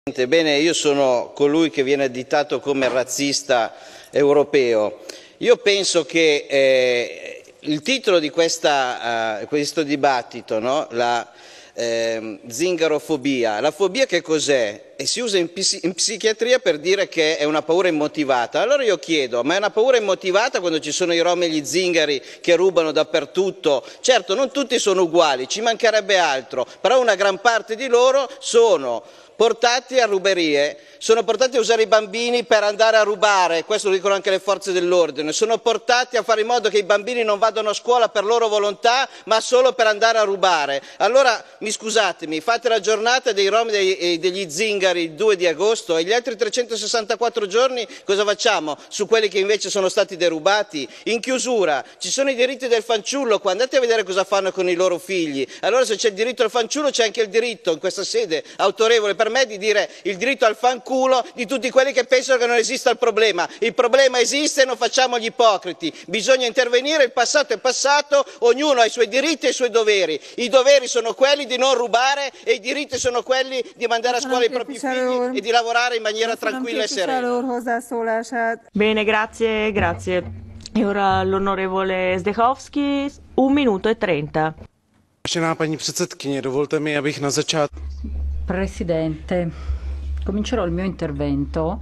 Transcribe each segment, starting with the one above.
Bene, io sono colui che viene additato come razzista europeo. Io penso che il titolo di questo dibattito, no? La zingarofobia. La fobia che cos'è? E si usa in psichiatria per dire che è una paura immotivata. Allora io chiedo, ma è una paura immotivata quando ci sono i rom e gli zingari che rubano dappertutto? Certo, non tutti sono uguali, ci mancherebbe altro, però una gran parte di loro sono portati a ruberie, sono portati a usare i bambini per andare a rubare, questo lo dicono anche le forze dell'ordine, sono portati a fare in modo che i bambini non vadano a scuola per loro volontà, ma solo per andare a rubare. Allora, scusatemi, fate la giornata dei rom e degli zingari il 2 di agosto e gli altri 364 giorni cosa facciamo su quelli che invece sono stati derubati? In chiusura, ci sono i diritti del fanciullo, qua andate a vedere cosa fanno con i loro figli. Allora se c'è il diritto al fanciullo c'è anche il diritto, in questa sede autorevole per me, di dire il diritto al fanculo di tutti quelli che pensano che non esista il problema. Il problema esiste e non facciamo gli ipocriti. Bisogna intervenire, il passato è passato, ognuno ha i suoi diritti e i suoi doveri. I doveri sono quelli di non rubare e i diritti sono quelli di mandare a scuola i propri figli e di lavorare in maniera tranquilla e serena. Bene, grazie, grazie. E ora l'onorevole Zdechovský, 1 minuto e 30. Vážená paní předsedkyně, dovolte mi, abych na začátku... Presidente, comincerò il mio intervento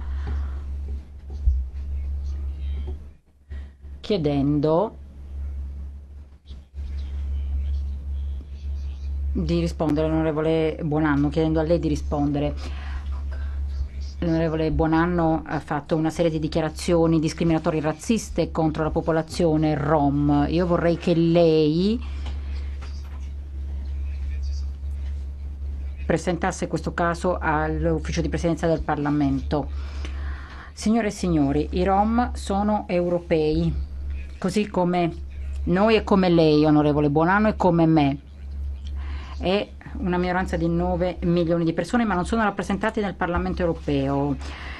chiedendo di rispondere all'onorevole Buonanno, chiedendo a lei di rispondere. L'onorevole Buonanno ha fatto una serie di dichiarazioni discriminatorie e razziste contro la popolazione rom. Io vorrei che lei presentasse questo caso all'ufficio di presidenza del Parlamento. Signore e signori, i rom sono europei, così come noi e come lei, onorevole Buonanno, e come me. È una minoranza di 9 milioni di persone, ma non sono rappresentati nel Parlamento europeo.